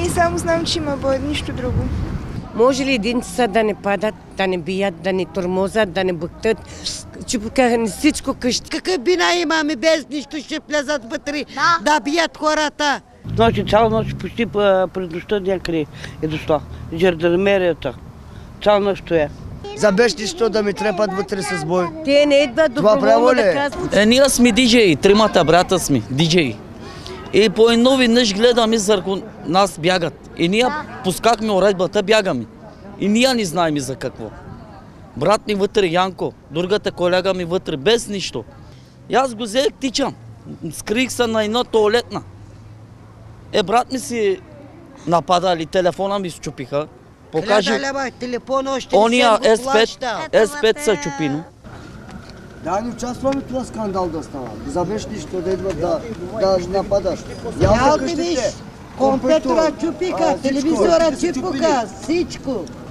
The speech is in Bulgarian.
Ние само знаем, че има бой, нищо друго. Може ли един са да не падат, да не бият, да не тормозат, да не буктат, чупкаха всичко къщи? Какъв бина имаме без нищо, ще влезат вътре да бият хората. Значи цяла нощ почти през нощта някъде е дошла. Жандармерията. Цяла нощ стоя. За бежнището да ми трепат вътре с бой. Те не идват доброволно да казват. Ние сме диджеи, тримата брата сме диджеи. И по едно веднъж гледаме, заради нас бягат. И ние пускахме уредбата, бягаме. И ние не знаем за какво. Брат ми вътре, Янко, другата колега ми вътре, без нищо. И аз го взех, тичам. Скрих се на една туалетна. Брат ми си нападали, телефона ми счупиха. Покажи. Ония S5 са чупино. Да, не участваме в това скандал да става. За бежнището да идват да нападаш. Я ти виж, компютъра чупиха, телевизора чупиха, всичко.